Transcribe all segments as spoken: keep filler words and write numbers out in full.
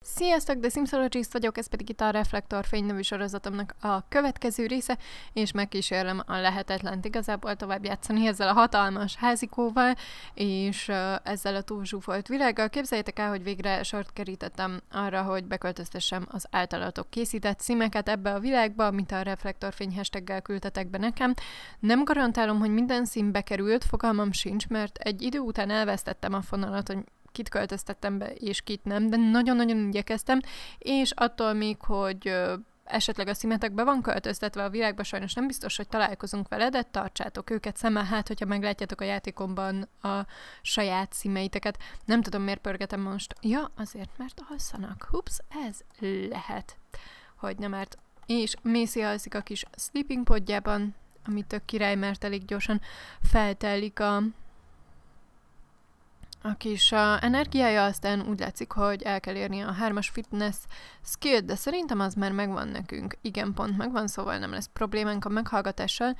Sziasztok, The Simsologist vagyok, ez pedig itt a Reflektorfény nevű sorozatomnak a következő része, és megkísérlem a lehetetlent igazából tovább játszani ezzel a hatalmas házikóval, és uh, ezzel a túlzsúfolt világgal. Képzeljétek el, hogy végre sort kerítettem arra, hogy beköltöztessem az általatok készített címeket ebbe a világba, mint a Reflektorfény hashtaggel küldtetek be nekem. Nem garantálom, hogy minden szín bekerült, fogalmam sincs, mert egy idő után elvesztettem a fonalat, hogy kit költöztettem be, és kit nem, de nagyon-nagyon igyekeztem, és attól még, hogy ö, esetleg a színetek be van költöztetve a világba, sajnos nem biztos, hogy találkozunk vele, de tartsátok őket szemmel, hát, hogyha meglátjátok a játékomban a saját szímeiteket. Nem tudom, miért pörgetem most. Ja, azért, mert alszanak. Hups, ez lehet, hogy nem, mert... És Macy alszik a kis sleeping podjában, ami tök király, mert elég gyorsan feltelik a... A kis uh, energiája, aztán úgy látszik, hogy el kell érni a hármas fitness skill, de szerintem az már megvan nekünk. Igen, pont megvan, szóval nem lesz problémánk a meghallgatással.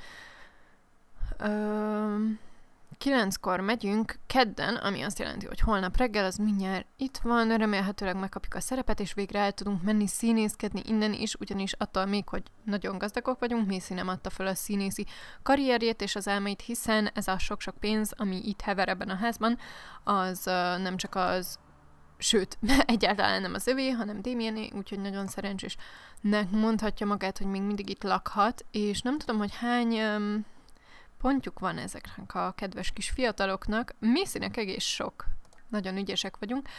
Uh, kilenckor megyünk kedden, ami azt jelenti, hogy holnap reggel az mindjárt itt van, remélhetőleg megkapjuk a szerepet, és végre el tudunk menni színészkedni innen is, ugyanis attól még, hogy nagyon gazdagok vagyunk, Macy nem adta fel a színészi karrierjét és az álmait, hiszen ez a sok-sok pénz, ami itt hever ebben a házban, az uh, nem csak az, sőt, egyáltalán nem az övé, hanem Damiené, úgyhogy nagyon szerencsésnek mondhatja magát, hogy még mindig itt lakhat, és nem tudom, hogy hány... Um, pontjuk van ezeknek a kedves kis fiataloknak. Macynek egész sok. Nagyon ügyesek vagyunk.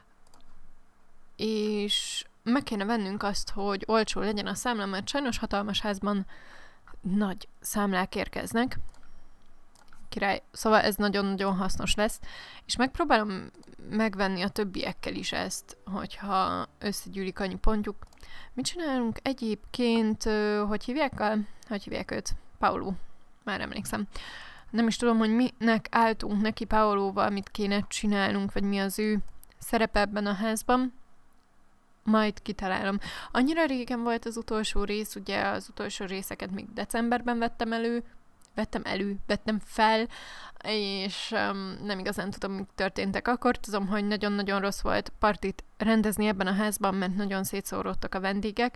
És meg kéne vennünk azt, hogy olcsó legyen a számla, mert sajnos hatalmas házban nagy számlák érkeznek. Király. Szóval ez nagyon-nagyon hasznos lesz. És megpróbálom megvenni a többiekkel is ezt, hogyha összegyűlik annyi pontjuk. Mit csinálunk egyébként? Hogy hívják, a, hogy hívják őt? Paolo. Már emlékszem. Nem is tudom, hogy minek álltunk neki Paolóval, mit kéne csinálnunk, vagy mi az ő szerepe ebben a házban. Majd kitalálom. Annyira régen volt az utolsó rész, ugye az utolsó részeket még decemberben vettem elő, vettem elő, vettem fel, és um, nem igazán tudom, mik történtek akkor. Tudom, hogy nagyon-nagyon rossz volt partit rendezni ebben a házban, mert nagyon szétszóródtak a vendégek.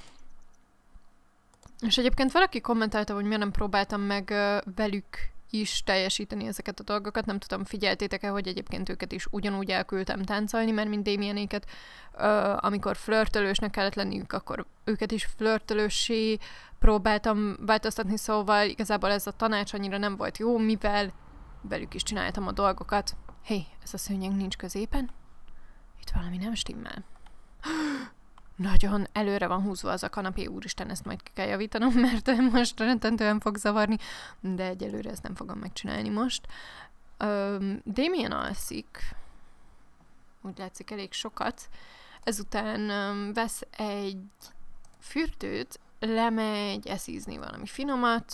És egyébként valaki kommentálta, hogy miért nem próbáltam meg uh, velük is teljesíteni ezeket a dolgokat. Nem tudom, figyeltétek-e, hogy egyébként őket is ugyanúgy elküldtem táncolni, mert mint Damienéket, uh, amikor flörtölősnek kellett lenniük, akkor őket is flörtölőssé próbáltam változtatni, szóval igazából ez a tanács annyira nem volt jó, mivel velük is csináltam a dolgokat. Hé, hey, ez a szőnyeg nincs középen? Itt valami nem stimmel. Nagyon előre van húzva az a kanapé, úristen, ezt majd ki kell javítanom, mert most rettentően fog zavarni, de egyelőre ezt nem fogom megcsinálni most. Um, Damien alszik, úgy látszik elég sokat, ezután um, vesz egy fürdőt, lemegy eszízni valami finomat,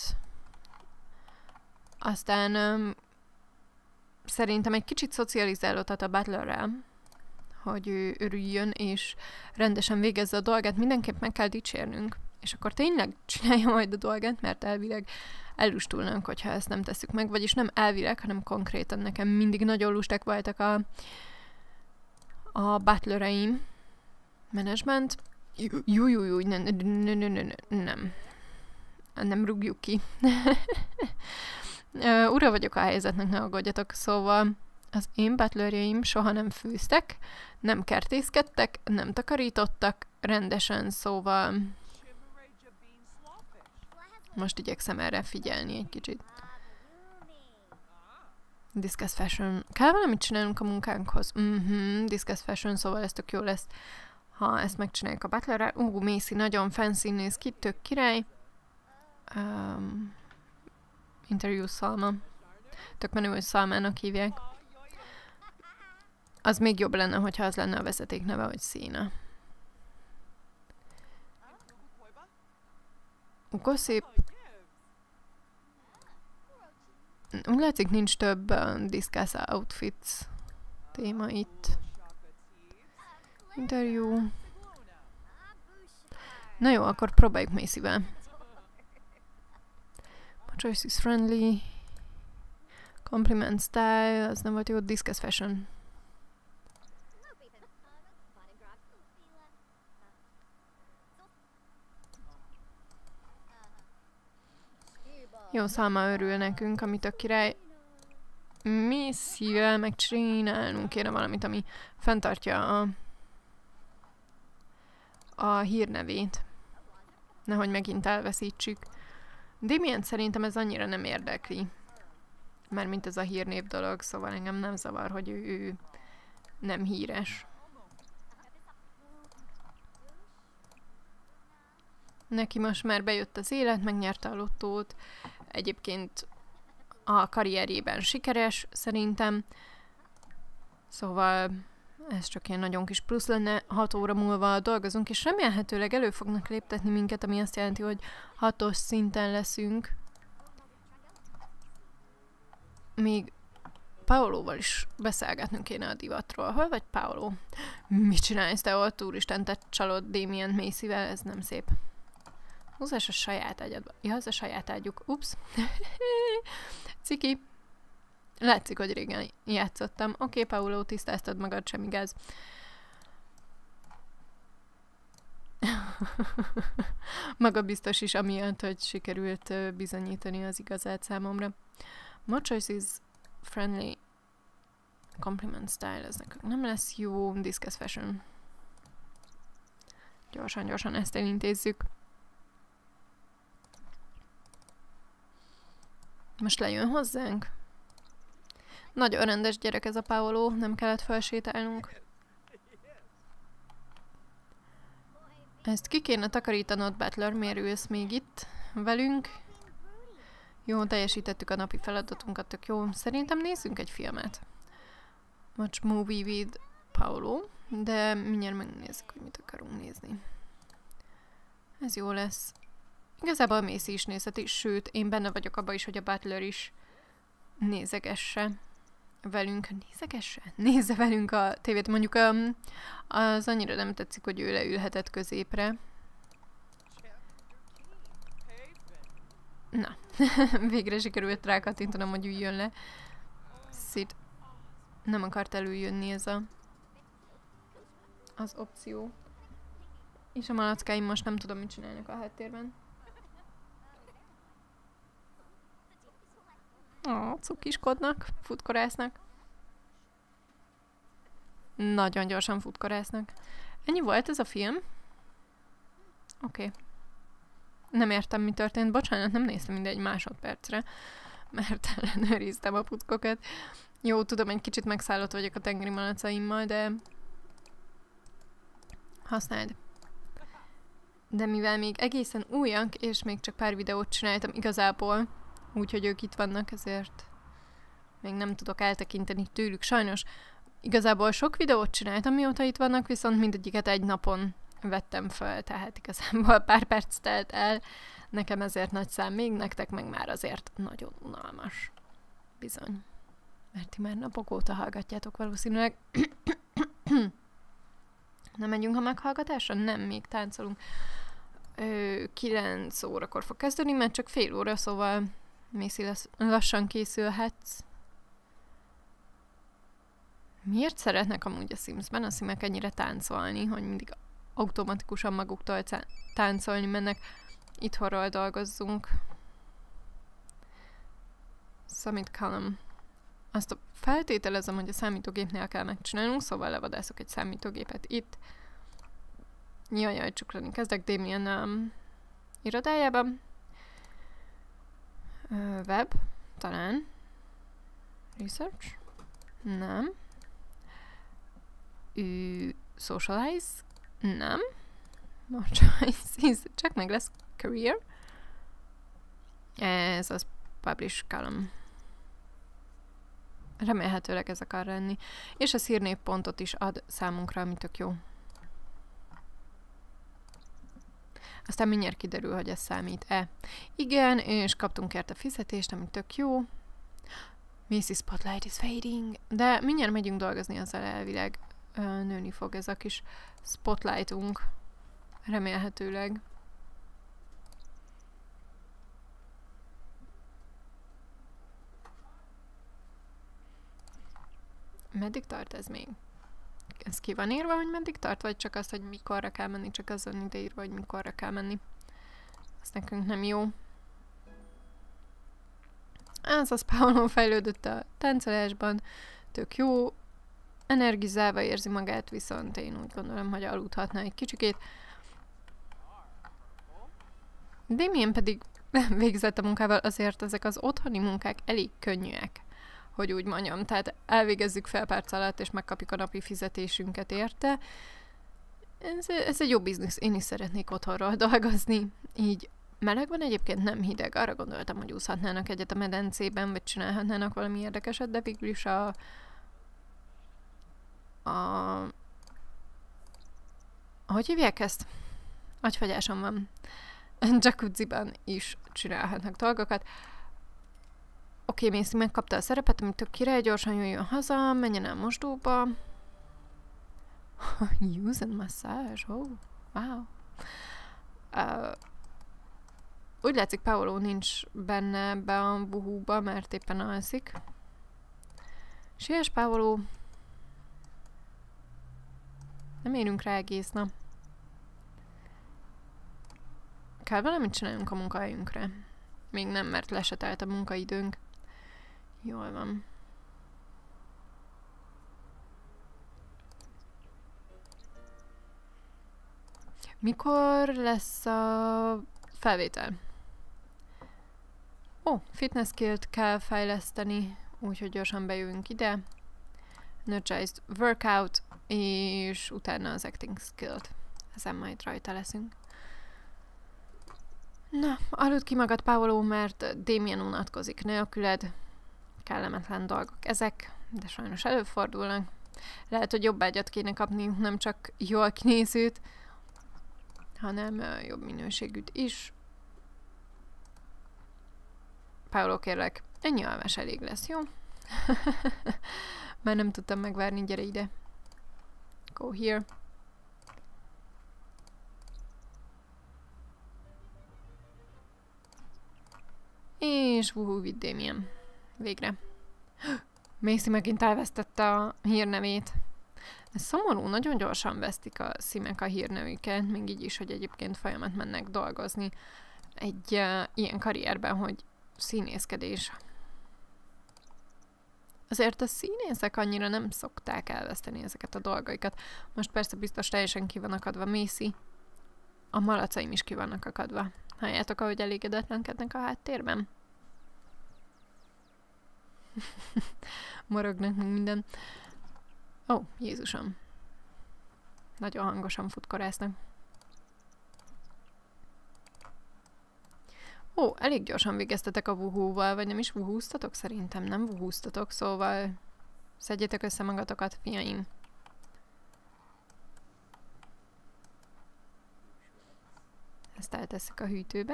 aztán um, szerintem egy kicsit szocializálódhat a Butlerrel, hogy ő örüljön, és rendesen végezze a dolgát, mindenképp meg kell dicsérnünk, és akkor tényleg csinálja majd a dolgát, mert elvileg ellustulnak, hogyha ezt nem tesszük meg, vagyis nem elvileg, hanem konkrétan nekem mindig nagyon lusták voltak a, a butlereim. Management. Jú, jú, jú, nem, nem, nem, nem, nem rúgjuk ki. Ura vagyok a helyzetnek, ne aggódjatok, szóval az én butlerjeim soha nem főztek, nem kertészkedtek, nem takarítottak rendesen, szóval most igyekszem erre figyelni egy kicsit. Discuss fashion. Kell valamit csinálnunk a munkánkhoz? Mhm, discuss fashion, szóval ez tök jó lesz, ha ezt megcsináljuk a butlerrel. Ú, uh, Macy nagyon fancy néz ki, tök király. Um, interview Salma. Tök menő, hogy Salmának hívják. Az még jobb lenne, hogyha az lenne a vezeték neve, hogy Szína. Gossip. Úgy látszik, nincs több uh, discuss outfits téma itt. Interview. Na jó, akkor próbáljuk Macyvel. My choice is friendly. Compliment style, az nem volt jó. Discuss fashion. Jó, Salma örül nekünk, amit a király. Misszivel megcsinálnunk kéne valamit, ami fenntartja a, a hírnevét. Nehogy megint elveszítsük. Damien szerintem ez annyira nem érdekli. Mert mint ez a hírnév dolog, szóval engem nem zavar, hogy ő, ő nem híres. Neki most már bejött az élet, megnyerte a lottót. Egyébként a karrierjében sikeres, szerintem. Szóval ez csak ilyen nagyon kis plusz lenne. Hat óra múlva dolgozunk, és remélhetőleg elő fognak léptetni minket, ami azt jelenti, hogy hatos szinten leszünk. Még Paolóval is beszélgetnünk kéne a divatról. Hol vagy, Paolo? Mit csinálsz te ott, úristen, te csalod Damien Macyvel? Ez nem szép. Húzás a saját ágyadba. Ja, ez a saját ágyuk. Ups. Ciki. Látszik, hogy régen játszottam. Oké, okay, Paolo, tisztáztad magad, semmi gáz. Maga biztos is amiatt, hogy sikerült bizonyítani az igazát számomra. More choices, friendly, compliment style, ez nekünk nem lesz jó. Discuss fashion. Gyorsan, gyorsan ezt elintézzük. Most lejön hozzánk? Nagyon rendes gyerek ez a Paolo, nem kellett felsétálnunk. Ezt ki kéne takarítanod, Butler, miért ülsz még itt velünk? Jó, teljesítettük a napi feladatunkat, tök jó. Szerintem nézzünk egy filmet. Watch movie with Paolo, de mindjárt megnézzük, hogy mit akarunk nézni. Ez jó lesz. Igazából Macy is nézheti, sőt, én benne vagyok abban is, hogy a Butler is nézegesse velünk. Nézegesse? Nézze velünk a tévét. Mondjuk um, az annyira nem tetszik, hogy ő leülhetett középre. Na, végre sikerült rákattintanom, hogy üljön le. Szit. Nem akart előjönni ez a az opció. És a malackáim most nem tudom, mit csinálnak a háttérben. Ó, cukiskodnak, futkorásznak. Nagyon gyorsan futkorásznak. Ennyi volt ez a film? Oké. Okay. Nem értem, mi történt. Bocsánat, nem néztem mindegy másodpercre, mert ellenőriztem a putkokat. Jó, tudom, egy kicsit megszállott vagyok a tengeri malacaimmal, de használd. De mivel még egészen újak, és még csak pár videót csináltam igazából, úgyhogy ők itt vannak, ezért még nem tudok eltekinteni tőlük. Sajnos igazából sok videót csináltam, mióta itt vannak, viszont mindegyiket egy napon vettem fel, tehát igazából pár perc telt el. Nekem ezért nagy szám, még nektek meg már azért nagyon unalmas. Bizony. Mert ti már napok óta hallgatjátok valószínűleg. Nem megyünk a meghallgatásra? Nem, még táncolunk. Ö, kilenc órakor fog kezdeni, mert csak fél óra, szóval Macy lesz, lassan készülhetsz. Miért szeretnek amúgy a Simsben a Simek ennyire táncolni, hogy mindig automatikusan maguktól táncolni mennek? Itthonról dolgozzunk. Summit Column. Azt feltételezem, hogy a számítógépnél kell megcsinálnunk, szóval levadászok egy számítógépet itt. Jajjaj, csuklani kezdek Damien um, irodájában. Uh, web, talán. Research? Nem. Ü, socialize? Nem. More choices. Csak meg lesz career. Ez az publish column. Remélhetőleg ez akar lenni. És a hírnévpontot is ad számunkra, ami tök jó. Aztán mindjárt kiderül, hogy ez számít-e. Igen, és kaptunk érte fizetést, ami tök jó. Macy Spotlight is fading. De mindjárt megyünk dolgozni, azzal elvileg ö, nőni fog ez a kis spotlightunk. Remélhetőleg. Meddig tart ez még? Ez ki van írva, hogy meddig tart, vagy csak az, hogy mikorra kell menni, csak azon ide írva, hogy mikorra kell menni. Ez nekünk nem jó. Ez az Paolo fejlődött a táncolásban, tök jó, energizálva érzi magát, viszont én úgy gondolom, hogy aludhatna egy kicsikét. Damien pedig végzett a munkával, azért ezek az otthoni munkák elég könnyűek, hogy úgy mondjam. Tehát elvégezzük fel perc alatt, és megkapjuk a napi fizetésünket érte. Ez, ez egy jó biznisz, én is szeretnék otthonról dolgozni. Így meleg van egyébként, nem hideg. Arra gondoltam, hogy úszhatnának egyet a medencében, vagy csinálhatnának valami érdekeset, de végül is a... a... Hogy hívják ezt? Agyfagyásom van. Jacuzziban is csinálhatnak dolgokat. Oké, okay, Macy megkapta a szerepet, amit tök király, gyorsan jöjjön haza, menjen el mosdóba. Use and massage, oh, wow. Uh, úgy látszik, Paolo nincs benne ebbe a buhúba, mert éppen alszik. Siess, Paolo. Nem érünk rá egész nap. Kell valamit csináljunk a munkahelyünkre. Még nem, mert lesetelt a munkaidőnk. Jól van. Mikor lesz a felvétel? Ó, fitness skillt kell fejleszteni, úgyhogy gyorsan bejövünk ide. Energized workout, és utána az acting skillt. Ezen majd rajta leszünk. Na, aludd ki magad, Paolo, mert Damien unatkozik nélküled. Kellemetlen dolgok ezek, de sajnos előfordulnak. Lehet, hogy jobb ágyat kéne kapniuk, nem csak jól kinézőt, hanem uh, jobb minőségűt is. Paolo, kérlek, ennyi alvás elég lesz, jó? Már nem tudtam megvárni, gyere ide. Go here. És wuhu, vidd Damien. Végre. Macy megint elvesztette a hírnevét. Ez szomorú, nagyon gyorsan vesztik a szímek a hírnevüket, még így is, hogy egyébként folyamat mennek dolgozni egy uh, ilyen karrierben, hogy színészkedés. Azért a színészek annyira nem szokták elveszteni ezeket a dolgaikat. Most persze biztos teljesen ki van akadva Macy. A malacaim is ki vannak akadva. Halljátok, ahogy elégedetlenkednek a háttérben? Morognak meg minden. Ó, oh, Jézusom. Nagyon hangosan futkorásznak. Ó, oh, elég gyorsan végeztetek a vuhúval, vagy nem is vuhúztatok? Szerintem nem vuhúztatok, szóval szedjétek össze magatokat, fiaim. Ezt eltesszük a hűtőbe.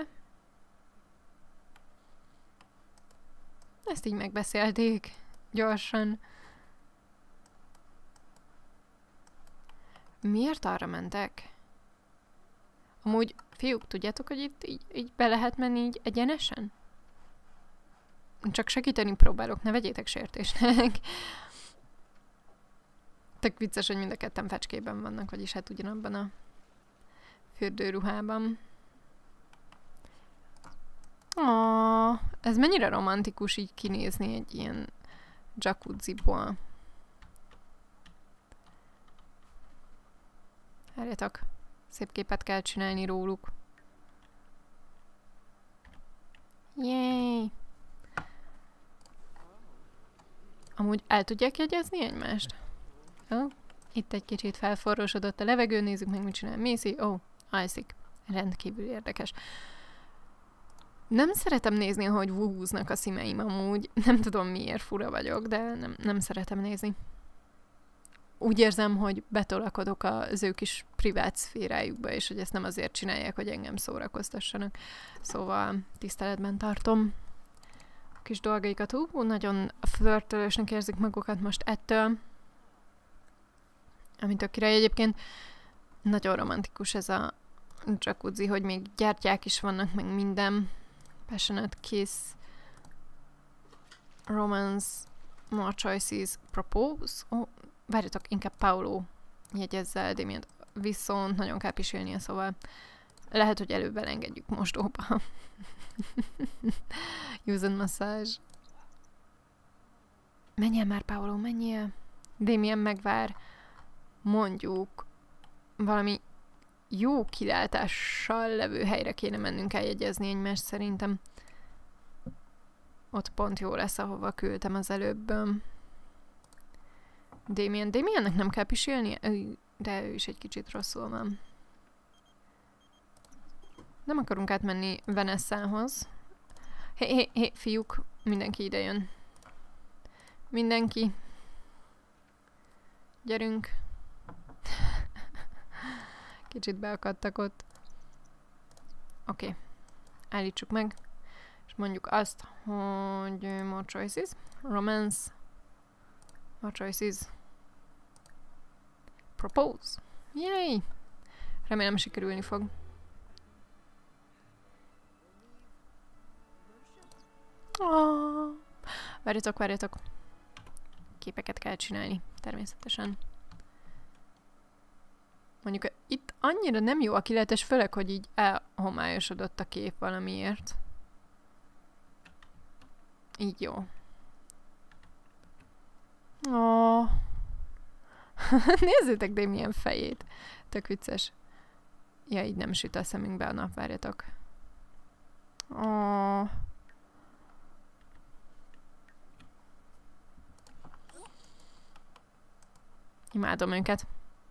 Ezt így megbeszélték. Gyorsan. Miért arra mentek? Amúgy, fiúk, tudjátok, hogy itt így, így be lehet menni így egyenesen? Csak segíteni próbálok, ne vegyétek sértésnek. Tök vicces, hogy mind a ketten fecskében vannak, vagyis hát ugyanabban a fürdőruhában. Ó, ez mennyire romantikus így kinézni egy ilyen jacuzziból. Várjatok, szép képet kell csinálni róluk. Jéj! Amúgy el tudják jegyezni egymást? Ó, itt egy kicsit felforrósodott a levegő, nézzük meg, mit csinál Macy. Ó, alszik. Rendkívül érdekes. Nem szeretem nézni, hogy vuhúznak a szímeim amúgy. Nem tudom, miért fura vagyok, de nem, nem szeretem nézni. Úgy érzem, hogy betolakodok az ő kis privát szférájukba, és hogy ezt nem azért csinálják, hogy engem szórakoztassanak. Szóval tiszteletben tartom a kis dolgaikat. Hú, nagyon flörtölősnek érzik magukat most ettől. Amit a király egyébként nagyon romantikus ez a jacuzzi, hogy még gyertyák is vannak, meg minden. Passionate kiss. Romance. More choices. Propose. Oh, várjatok, inkább Paolo jegyezze el Damient. Viszont nagyon kell pisilnie, szóval lehet, hogy előbb elengedjük mosdóba. Use and massage. Menjél már, Paolo, menjél. Damien megvár. Mondjuk valami jó kilátással levő helyre kéne mennünk eljegyezni egymást szerintem. Ott pont jó lesz, ahova küldtem az előbb. Damien. Damiennek nem kell pisilnie? De ő is egy kicsit rosszul van. Nem akarunk átmenni Vanessa-hoz. Hé, hé, hé, fiúk, mindenki ide jön. Mindenki. Gyerünk. Kicsit beakadtak ott. Oké. Okay. Állítsuk meg. És mondjuk azt, hogy more choices. Romance. More choices. Propose. Yay! Remélem sikerülni fog. Oh. Várjatok, várjatok. Képeket kell csinálni, természetesen. Mondjuk itt annyira nem jó a kilátás, főleg, hogy így elhomályosodott a kép valamiért. Így jó. Oh. Nézzétek Damien fejét. Tök vicces. Ja, így nem süt a szemünkbe a nap, várjatok. Oh. Imádom őket.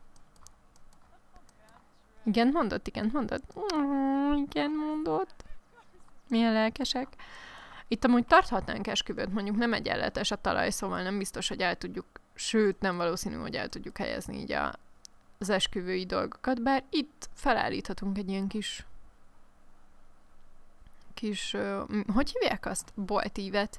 Igen, mondott, igen, mondott. Oh, igen, mondott. Milyen lelkesek. Itt amúgy tarthatnánk esküvőt, mondjuk nem egyenletes a talaj, szóval nem biztos, hogy el tudjuk, sőt, nem valószínű, hogy el tudjuk helyezni így a, az esküvői dolgokat, bár itt felállíthatunk egy ilyen kis kis, uh, hogy hívják azt? Boltívet.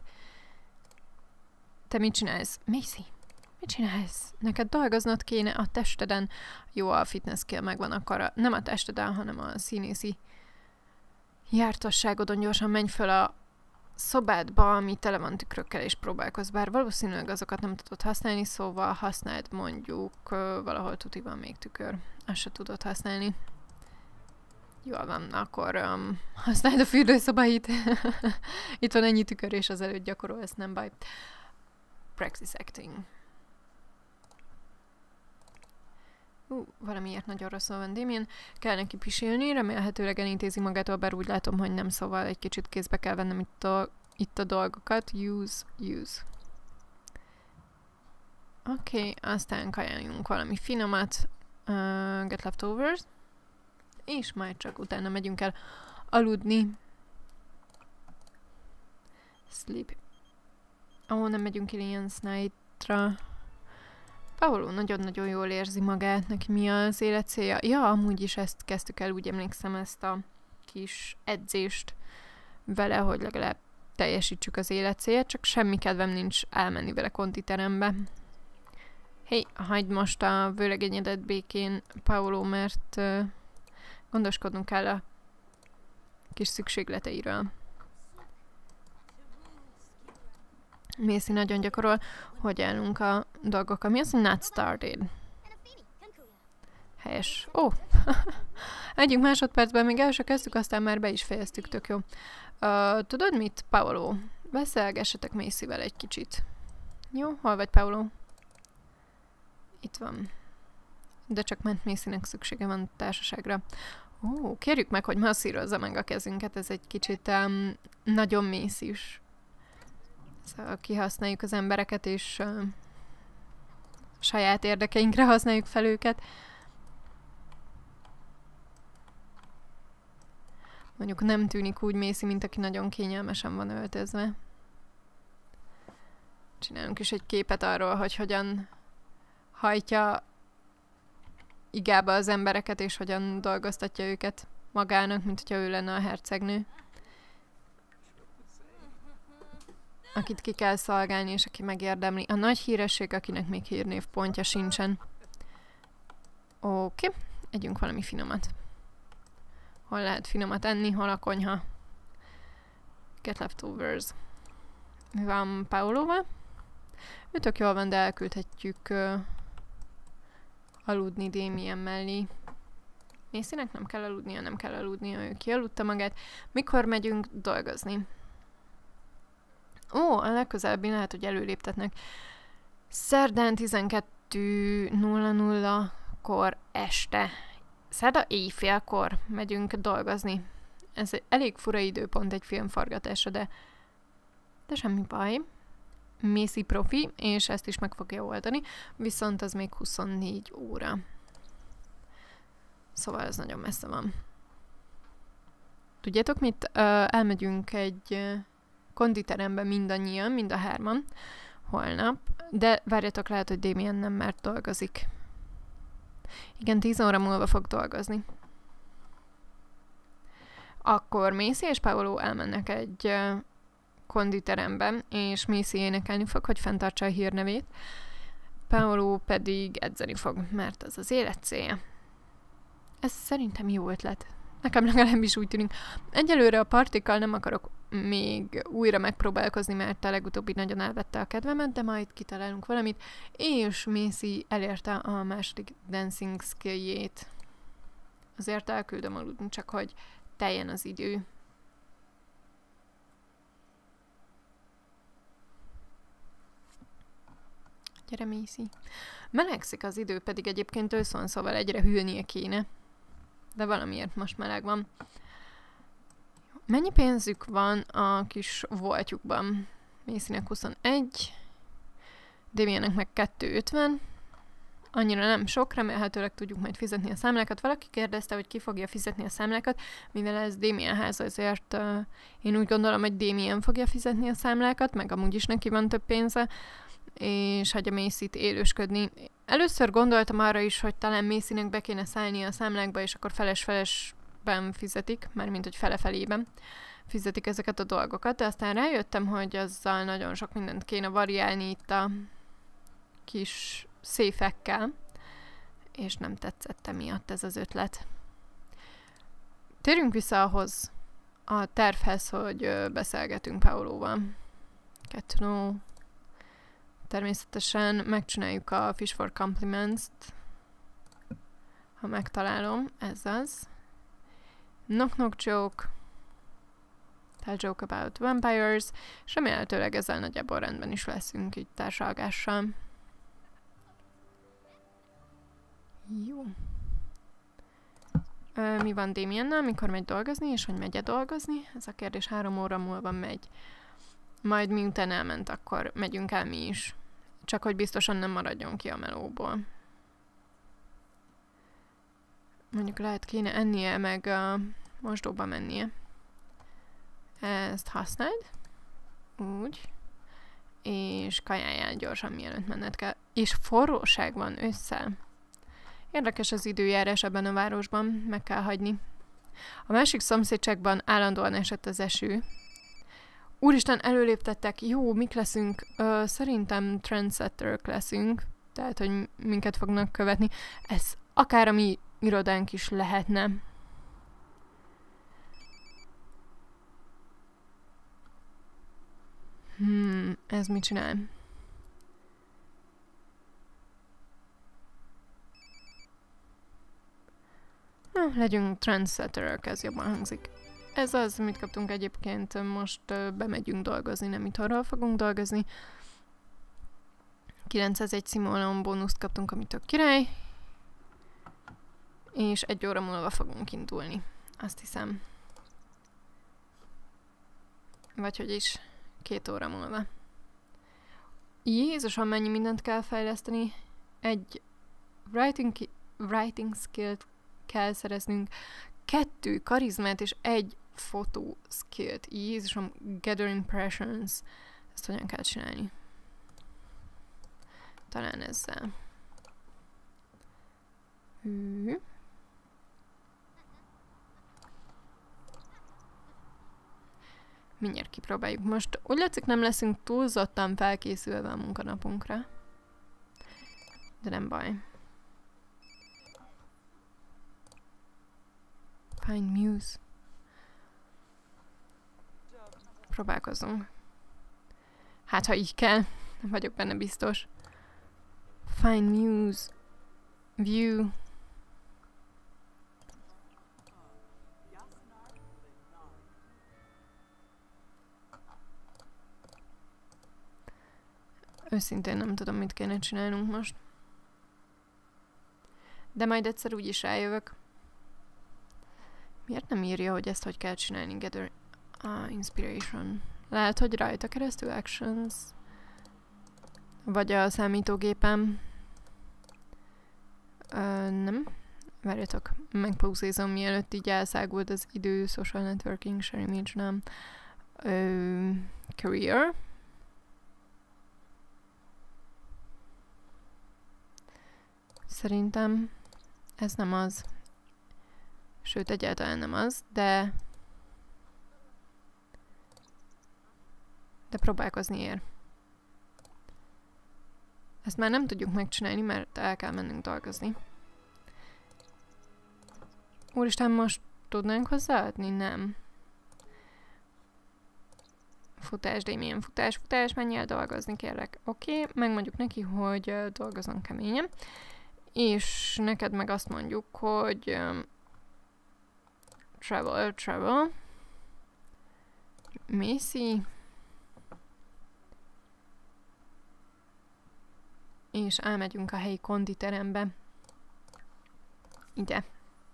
Te mit csinálsz? Macy? Mit csinálsz? Neked dolgoznod kéne a testeden. Jó, a fitness skill megvan, akkor a, nem a testeden, hanem a színészi jártasságodon gyorsan menj föl a szobádba, ami tele van tükrökkel, és próbálkozz, bár valószínűleg azokat nem tudod használni, szóval használd mondjuk uh, valahol tuti van még tükör. Azt se tudod használni. Jól van, akkor um, használd a fürdőszobait. Itt van ennyi tükör, és az előtt gyakorolsz, nem baj. Practice acting. Ú, uh, valamiért nagyon rosszul van Damien. Kell neki pisilni, remélhetőleg elintézi magától, bár úgy látom, hogy nem, szóval egy kicsit kézbe kell vennem itt a, itt a dolgokat. Use, use. Oké, okay, aztán kajáljunk valami finomat. Uh, get leftovers. És majd csak utána megyünk el aludni. Sleep. Ó, oh, nem megyünk Illian's Night-ra. Paolo nagyon-nagyon jól érzi magát, neki mi az élet célja. Ja, amúgy is ezt kezdtük el, úgy emlékszem, ezt a kis edzést vele, hogy legalább teljesítsük az élet célját, csak semmi kedvem nincs elmenni vele konditerembe. Hé, hey, hagyd most a vőlegényedet békén, Paolo, mert uh, gondoskodnunk kell a kis szükségleteiről. Macy nagyon gyakorol, hogy állunk a dolgokkal. Mi az, hogy not started? Helyes. Ó! Oh. Egyik másodpercben még el se kezdtük, aztán már be is fejeztük, tök jó. Uh, tudod mit, Paolo? Beszélgessetek Macyvel egy kicsit. Jó? Hol vagy, Paolo? Itt van. De csak ment Macynek szüksége van társaságra. Ó, oh, kérjük meg, hogy masszírozza meg a kezünket, ez egy kicsit um, nagyon Macy-s. Szóval kihasználjuk az embereket, és uh, saját érdekeinkre használjuk fel őket. Mondjuk nem tűnik úgy Macy, mint aki nagyon kényelmesen van öltözve. Csinálunk is egy képet arról, hogy hogyan hajtja igába az embereket, és hogyan dolgoztatja őket magának, mint hogyha ő lenne a hercegnő. Akit ki kell szolgálni, és aki megérdemli. A nagy híresség, akinek még hírnévpontja sincsen. Oké, okay. Együnk valami finomat. Hol lehet finomat enni, hol a konyha. Get leftovers. Mi van Paolóval? Ő tök jól van, de elküldhetjük uh, aludni Damien mellé. Macynek nem kell aludnia, nem kell aludnia, ő kialudta magát. Mikor megyünk dolgozni? Ó, a legközelebbi lehet, hogy előléptetnek. Szerdán tizenkettő nulla nulla-kor este. Szerda éjfélkor megyünk dolgozni. Ez egy elég fura időpont egy filmforgatásra, de, de semmi baj. Macy profi, és ezt is meg fogja oldani, viszont az még huszonnégy óra. Szóval ez nagyon messze van. Tudjátok mit? Ö, elmegyünk egy konditerembe mindannyian, mind a hárman, holnap, de várjatok, lehet, hogy Damien nem mert dolgozik. Igen, tíz óra múlva fog dolgozni. Akkor Macy és Paolo elmennek egy konditeremben, és Macy énekelni fog, hogy fenntartsa a hírnevét. Paolo pedig edzeni fog, mert az az élet célja. Ez szerintem jó ötlet. Nekem legalábbis úgy tűnik. Egyelőre a partikkal nem akarok még újra megpróbálkozni, mert a legutóbbi nagyon elvette a kedvemet, de majd kitalálunk valamit, és Macy elérte a második dancing skilljét. Azért elküldöm aludni, csak hogy teljen az idő. Gyere, Macy. Melegszik az idő, pedig egyébként ősz van, szóval egyre hűlnie kéne. De valamiért most meleg van. Mennyi pénzük van a kis voltjukban? Macynek huszonegy, Damiennek meg kettőszázötven. Annyira nem sok, remélhetőleg tudjuk majd fizetni a számlákat. Valaki kérdezte, hogy ki fogja fizetni a számlákat, mivel ez Damien háza, ezért uh, én úgy gondolom, hogy Damien fogja fizetni a számlákat, meg amúgy is neki van több pénze, és hagyja Macyt élősködni. Először gondoltam arra is, hogy talán Macynek be kéne szállni a számlákba, és akkor feles-felesben fizetik, mármint hogy fele-felében fizetik ezeket a dolgokat, de aztán rájöttem, hogy azzal nagyon sok mindent kéne variálni itt a kis széfekkel, és nem tetszett emiatt ez az ötlet. Térjünk vissza ahhoz a tervhez, hogy beszélgetünk Paolóval. Kettő. Természetesen megcsináljuk a Fish for Compliments-t, ha megtalálom, ez az. Knock knock joke. Tell joke about vampires, és remélhetőleg ezzel nagyjából rendben is leszünk így társalgással. Jó. Ö, mi van Damiennel, mikor megy dolgozni, és hogy megy-e dolgozni? Ez a kérdés három óra múlva megy. Majd miután elment, akkor megyünk el mi is. Csak hogy biztosan nem maradjon ki a melóból. Mondjuk lehet kéne ennie, meg a mosdóba mennie. Ezt használd. Úgy. És kajáljál gyorsan, mielőtt menned kell. És forróság van ősszel. Érdekes az időjárás ebben a városban, meg kell hagyni. A másik szomszédságban állandóan esett az eső. Úristen, előléptettek. Jó, mik leszünk? Ö, szerintem trendsetterök leszünk. Tehát, hogy minket fognak követni. Ez akár a mi irodánk is lehetne. Hmm, ez mit csinál? Na, legyünk trendsetterök, ez jobban hangzik. Ez az, amit kaptunk egyébként, most uh, bemegyünk dolgozni, nem itthonról fogunk dolgozni. kilencszázegy szimolom bónuszt kaptunk, amit tök király. És egy óra múlva fogunk indulni, azt hiszem. Vagy hogy is, két óra múlva. Jézusom, mennyi mindent kell fejleszteni. Egy writing, writing skillt kell szereznünk, kettő karizmát és egy fotó skillt. Jézusom, gather impressions. Ezt hogyan kell csinálni? Talán ezzel. Hű. Mindjárt kipróbáljuk. Most úgy látszik, nem leszünk túlzottan felkészülve a munkanapunkra. De nem baj. Find Muse. Próbálkozunk. Hát, ha így kell. Nem vagyok benne biztos. Find Muse. View. Őszintén nem tudom, mit kéne csinálnunk most. De majd egyszer úgyis rájövök. Miért nem írja, hogy ezt hogy kell csinálni? Gather ah, inspiration. Lehet, hogy rajta keresztül actions. Vagy a számítógépem. Ö, nem. Várjatok, megpauzézom, mielőtt így elszágult az idő. Social networking, share image, nem. Ö, career. Szerintem ez nem az. Sőt, egyáltalán nem az, de... De próbálkozni ér. Ezt már nem tudjuk megcsinálni, mert el kell mennünk dolgozni. Úristen, most tudnánk hozzáadni? Nem. Futás, de milyen futás, futás, menj el dolgozni, kérlek. Oké, okay, megmondjuk neki, hogy uh, dolgozzon keményen. És neked meg azt mondjuk, hogy um, travel, travel. Macy. És elmegyünk a helyi konditerembe. Ide.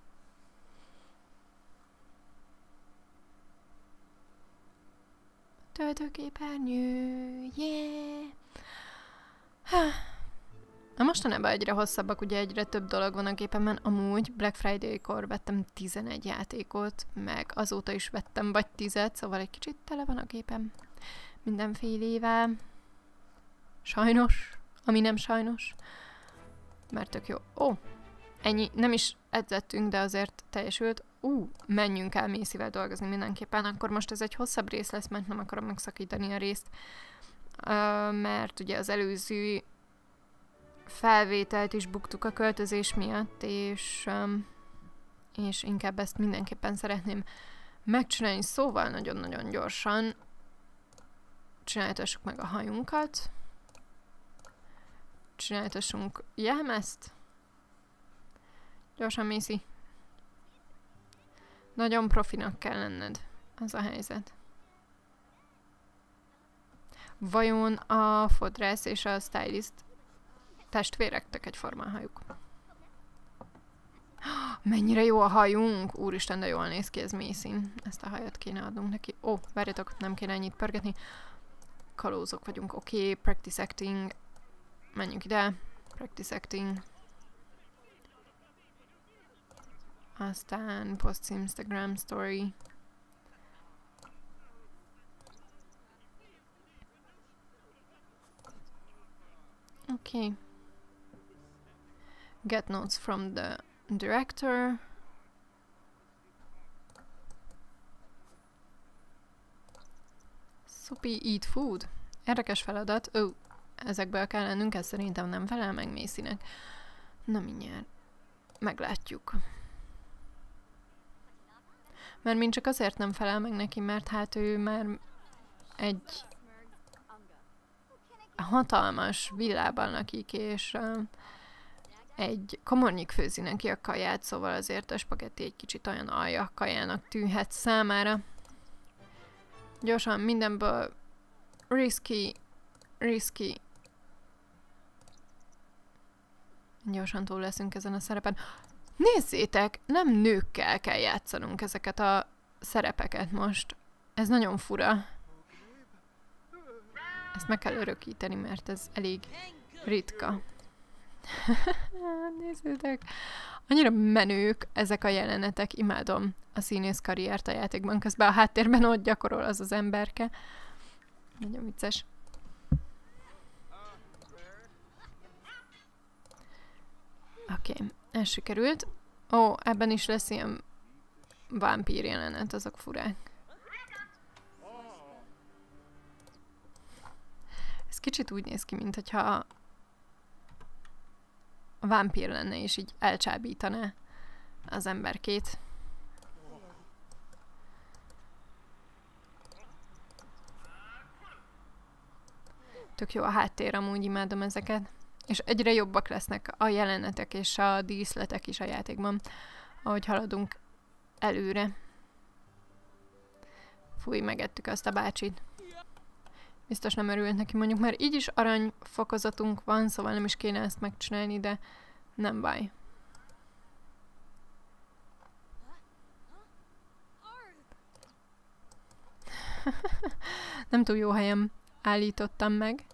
Töltőképernyő, yeah! Na mostanában egyre hosszabbak, ugye egyre több dolog van a gépemen. Amúgy Black Friday-kor vettem tizenegy játékot, meg azóta is vettem vagy tízet, szóval egy kicsit tele van a gépem mindenfélével. Sajnos, ami nem sajnos, mert tök jó. Ó, ennyi, nem is edzettünk, de azért teljesült. Ú, uh, menjünk el Macyvel dolgozni mindenképpen. Akkor most ez egy hosszabb rész lesz, mert nem akarom megszakítani a részt. Uh, mert ugye az előző felvételt is buktuk a költözés miatt, és, um, és inkább ezt mindenképpen szeretném megcsinálni, szóval nagyon-nagyon gyorsan csináltassuk meg a hajunkat. Csináltassunk jelmezt. Gyorsan, Macy. Nagyon profinak kell lenned. Az a helyzet. Vajon a fodrász és a stylist testvérektek egyforma a hajuk? Mennyire jó a hajunk! Úristen, de jól néz ki ez Macy-n. Ezt a hajat kéne adnunk neki. Ó, várjatok, nem kéne ennyit pörgetni. Kalózok vagyunk, oké. Okay. Practice acting. Menjünk ide. Practice acting. Aztán post Instagram story. Okay. Get notes from the director. Sophie, eat food. Érdekes feladat. Ó, oh, ezekből kell lennünk, ez szerintem nem felel meg Macynek. Na mindjárt. Meglátjuk. Mert mind csak azért nem felel meg neki, mert hát ő már egy hatalmas villában lakik, és uh, egy komornyik főzi neki a kaját, szóval azért a spagetti egy kicsit olyan alja kajának tűnhet számára. Gyorsan mindenből risky, risky. Gyorsan túl leszünk ezen a szerepen. Nézzétek, nem nőkkel kell játszanunk ezeket a szerepeket most. Ez nagyon fura. Ezt meg kell örökíteni, mert ez elég ritka. Nézzétek, annyira menők ezek a jelenetek, imádom a színész karriert a játékban, közben a háttérben ott gyakorol az az emberke. Nagyon vicces. Oké, okay, ez sikerült. Ó, ebben is lesz ilyen vámpír jelenet, azok furák. Ez kicsit úgy néz ki, mintha a vámpír lenne, és így elcsábítaná az emberkét. Tök jó a háttér, amúgy imádom ezeket. És egyre jobbak lesznek a jelenetek és a díszletek is a játékban, ahogy haladunk előre. Fúj, megettük azt a bácsit. biztos nem örült neki, mondjuk már így is aranyfokozatunk van, szóval nem is kéne ezt megcsinálni, de nem baj. Nem túl jó helyem állítottam meg.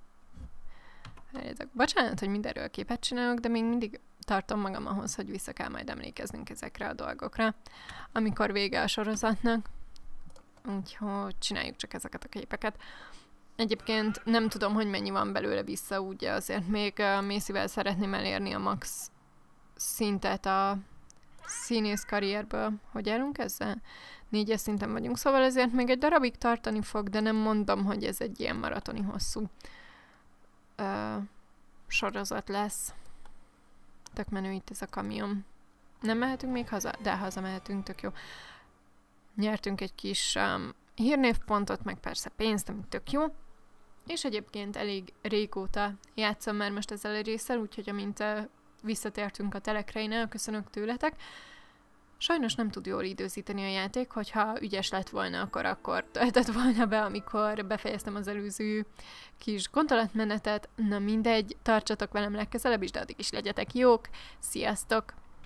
Bocsánat, hogy mindenről képet csinálok, de még mindig tartom magam ahhoz, hogy vissza kell majd emlékeznünk ezekre a dolgokra, amikor vége a sorozatnak. Úgyhogy csináljuk csak ezeket a képeket. Egyébként nem tudom, hogy mennyi van belőle vissza, úgy azért még uh, Macyvel szeretném elérni a max szintet a színész karrierből. Hogy állunk ezzel? Négyes szinten vagyunk, szóval ezért még egy darabig tartani fog, de nem mondom, hogy ez egy ilyen maratoni hosszú uh, sorozat lesz. Tök menő itt ez a kamion. Nem mehetünk még haza? De haza mehetünk, tök jó. Nyertünk egy kis um, hírnévpontot, meg persze pénzt, ami tök jó. És egyébként elég régóta játszom már most ezzel a résszel, úgyhogy amint uh, visszatértünk a telekre, én elköszönök tőletek. Sajnos nem tud jól időzíteni a játék, hogyha ügyes lett volna, akkor akkor töltött volna be, amikor befejeztem az előző kis gondolatmenetet. Na mindegy, tartsatok velem legközelebb is, de addig is legyetek jók. Sziasztok!